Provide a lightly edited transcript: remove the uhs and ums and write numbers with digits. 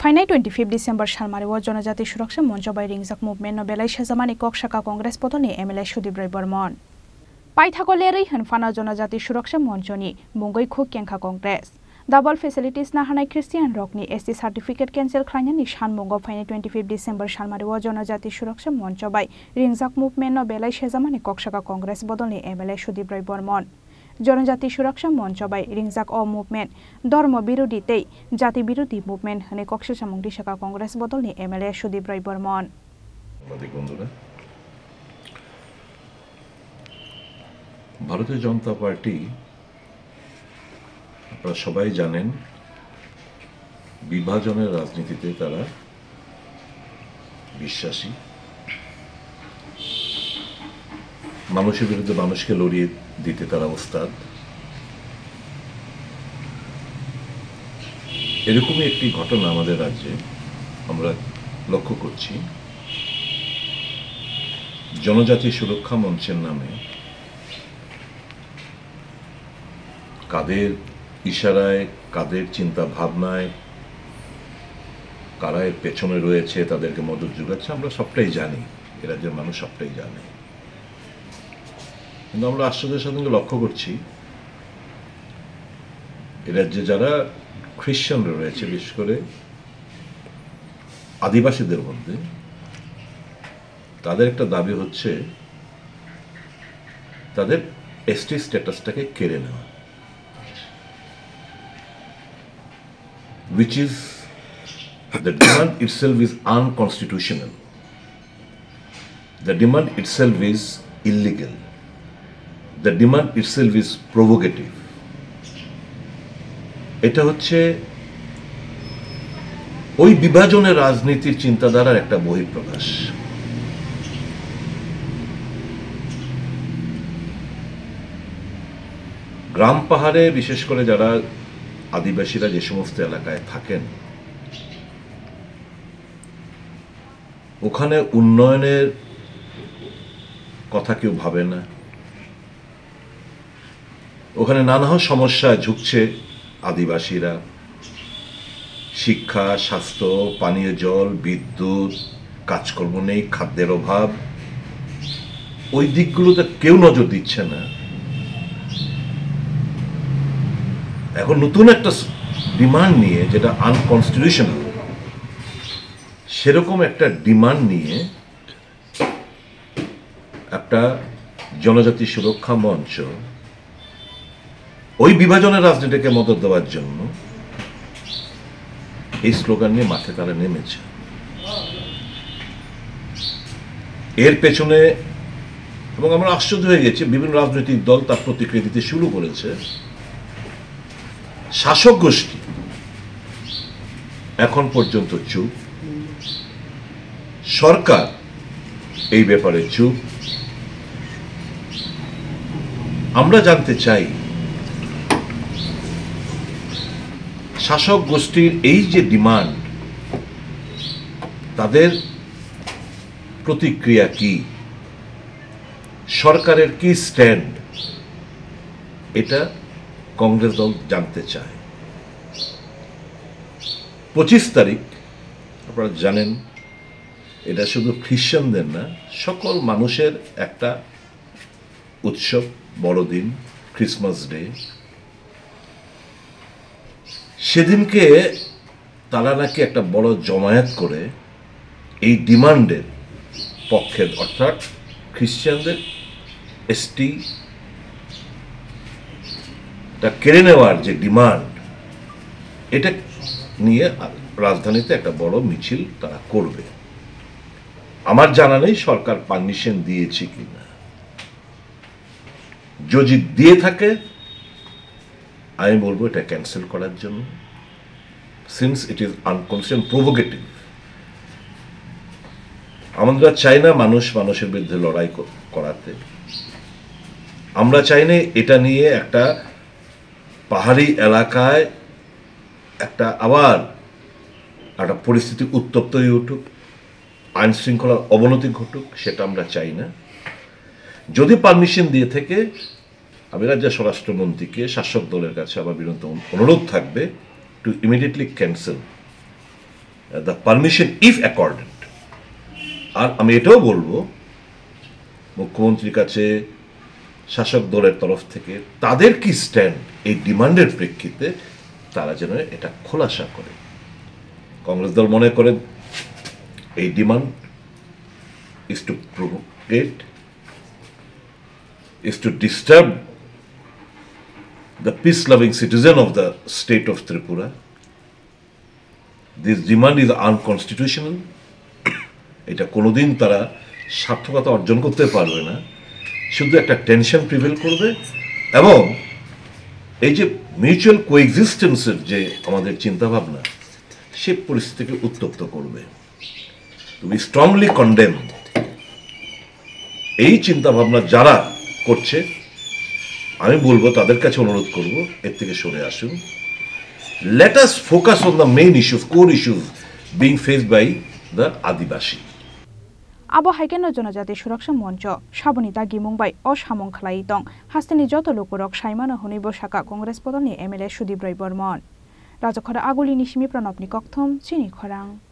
Phainai 25 December Salmario Janjati Suraksha Manch by Ringjak movement no Belai Sejamani Khuk Sakha Congress Bodolni MLA Sudip Barman. Paithago Lerwi honphano Janjati Suraksha Manchoni Mungwi Khuk Khengkha Congress. Double facilities na hanai Christian Rockni ST certificate cancel khlainani sanmungo Phainai 25 December Salmario Janjati Suraksha Manch by Ringjak movement no Belai Sejamani Khuk Sakha Congress Bodolni MLA Sudip Barman. Janjati Suraksha Manch by Ringjak o movement Dharma Birodi tei Jati Birodi movement hane Khuk Sakha Congress Bodolni MLA Sudip Barman. ভারতীয় জনতা party আপনারা সবাই জানেন বিভাজনের রাজনীতিতে তারা বিশ্বাসী। মানুষের বিরুদ্ধে মানুষকে লড়িয়ে দিতে তারা ওস্তাদ। এরকমই একটি ঘটনা আমাদের রাজ্যে আমরা লক্ষ্য করছি। জনজাতি সুরক্ষা মঞ্চের নামে কাদের ইশারায়, কাদের চিন্তা ভাবনায়, কারা এর পেছনে রয়েছে, তাদেরকে মদত যোগাচ্ছে আমরা সবটাই জানি, এ রাজ্যের মানুষ সবটাই জানে। কিন্তু আমরা আশ্চর্যের সাথে লক্ষ্য করছি এ রাজ্যে যারা খ্রিস্টানরা রয়েছে, বিশেষ করে আদিবাসীদের মধ্যে, তাদের একটা দাবি হচ্ছে তাদের এসটি স্ট্যাটাসটাকে কেড়ে নেওয়া, which is the demand itself is unconstitutional. The demand itself is illegal. The demand itself is provocative. এটা হচ্ছে ওই বিভাজনের রাজনীতির চিন্তাধারার একটা বহিঃপ্রকাশ। গ্রাম পাহাড়ে বিশেষ করে যারা আদিবাসীরা যে সমস্ত এলাকায় থাকেন, ওখানে উন্নয়নের কথা কেউ ভাবে না। ওখানে নানা সমস্যায় ঝুঁকছে আদিবাসীরা, শিক্ষা, স্বাস্থ্য, পানীয় জল, বিদ্যুৎ, কাজকর্ম নেই, খাদ্যের অভাব, ওই দিকগুলোতে কেউ নজর দিচ্ছে না। এখন নতুন একটা ডিমান্ড নিয়ে, যেটা আনকনস্টিটিউশনাল, সেরকম একটা ডিমান্ড নিয়ে একটা জনজাতি সুরক্ষা মঞ্চ ওই বিভাজনের রাজনীতিকে মদত দেওয়ার জন্য এই স্লোগান নিয়ে মাঠে তারা নেমেছে। এর পেছনে, এবং আমরা আশ্চর্য হয়ে গেছি, বিভিন্ন রাজনৈতিক দল তার প্রতিক্রিয়া দিতে শুরু করেছে। শাসক গোষ্ঠী এখন পর্যন্ত চুপ, সরকার এই ব্যাপারে চুপ। আমরা জানতে চাই শাসক গোষ্ঠীর এই যে ডিমান্ড, তাদের প্রতিক্রিয়া কি, সরকারের কি স্ট্যান্ড, এটা কংগ্রেস দল জানতে চায়। 25 তারিখ আপনারা জানেন, এটা শুধু খ্রিস্টানদের না, সকল মানুষের একটা উৎসব, বড়দিন, ক্রিসমাস ডে। সেদিনকে তারা নাকি একটা বড় জমায়েত করে এই ডিমান্ডের পক্ষে, অর্থাৎ খ্রিস্টানদের এসটি কেড়ে নেওয়ার যে ডিমান্ড, এটা নিয়ে রাজধানীতে একটা বড় মিছিল তারা করবে। আমার জানা নেই সরকার পারমিশন দিয়েছে কিনা। যদি দিয়ে থাকে, আমি বলবো এটা ক্যান্সেল করার জন্য, since it is unconstitutional, provocative. আমরা চাই না মানুষ মানুষের বিরুদ্ধে লড়াই করাতে। আমরা চাই না এটা নিয়ে একটা পাহাড়ি এলাকায় একটা আবার একটা পরিস্থিতি উত্তপ্ত হয়ে উঠুক, আইন শৃঙ্খলার অবনতি ঘটুক, সেটা আমরা চাই না। যদি পারমিশন দিয়ে থেকে, আমি রাজ্যের স্বরাষ্ট্রমন্ত্রীকে, শাসক দলের কাছে আমার বিরুদ্ধে অনুরোধ থাকবে to immediately cancel the permission if accorded. আর আমি এটাও বলবো মুখ্যমন্ত্রীর কাছে শাসক দলের তরফ থেকে তাদের কি স্ট্যান্ড এই ডিমান্ডের প্রেক্ষিতে তারা যেন এটা খোলাসা করে। কংগ্রেস দল মনে করে এই demand is to provoke, is to disturb the peace-loving citizen of the state of Tripura. This demand is unconstitutional. এটা কোনোদিন তারা সার্থকতা অর্জন করতে পারবে না, শুধু একটা টেনশন প্রিভেল করবে এবং এই যে মিউচুয়াল কোএক্সিস্টেন্সের যে আমাদের চিন্তাভাবনা সে পরিস্থিতিকে উত্তপ্ত করবে। উই স্ট্রংলি কন্ডেম এই চিন্তাভাবনা যারা করছে, আমি বলবো তাদের কাছে অনুরোধ করব এর থেকে সরে আসুন। Let us focus on the main issues, core issues being faced by the Adivasi. আবো হাইকেন জনজাতি সুরক্ষা মঞ্চ সাবনিতা গিমুংবাই অসামং খালাই দং হাস্তেনি যত লোকরক সাইমানো হনিব সাকা কংগ্রেস পদলনি MLA সুদীপ রায় বর্মন। রাজখরা আগুলিনি সিমি প্রণবনি ককথম চিনি খরাং।